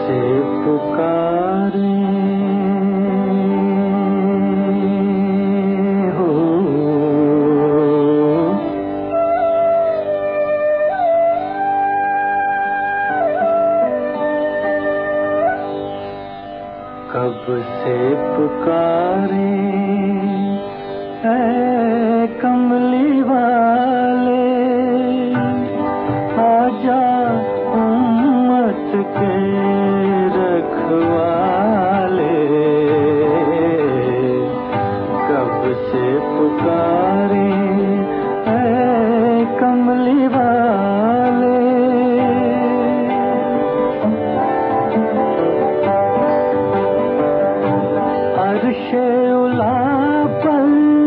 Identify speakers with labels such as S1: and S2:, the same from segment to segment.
S1: से पुकारे हो, कब से पुकारे ऐ कमली वाले, आजा उम्मत के रखवाले। कब से पुकारे ऐ कमली वाले, अर्शे उला पर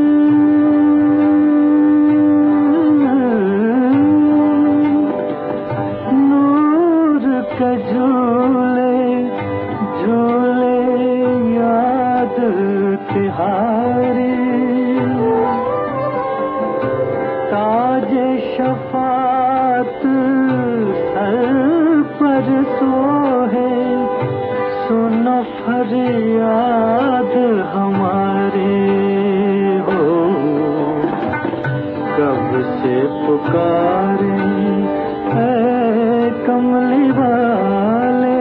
S1: नूर के झूले झूले याद तिहारी, ताजे शफात सर पर सोहे, सुनो फरियाद हमारे हो। कब से पुकारे ऐ कमली वाले,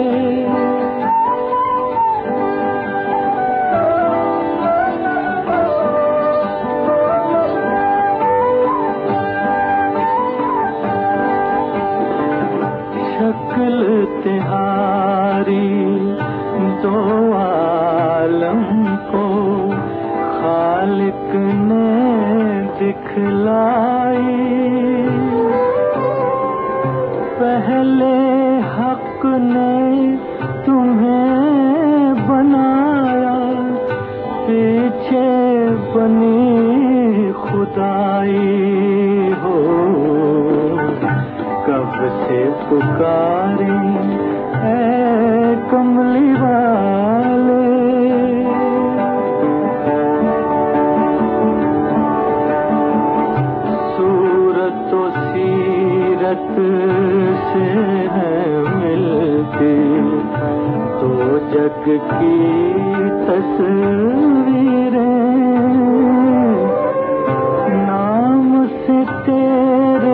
S1: शक्ल तिहारी दो आलम को खालिक ने दिखलाई, पहले हक ने तुम्हें बनाया, पीछे बनी खुदाई हो। कब से पुकारे ऐ कमली वाले, सूरत तो सीरत से है मिलती, तो जग की तस्वीरें नाम से तेरे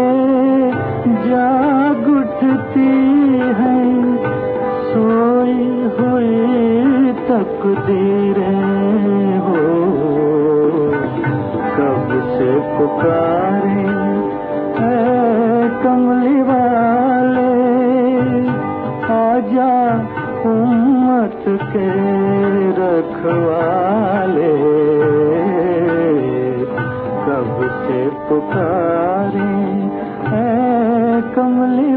S1: जाग उठती है, सोई हुई तकदीरें हो। कब से पुकारे ऐ कमली वाले, आजा उम्मत के रखवाले। कब से पुकारे ऐ कमली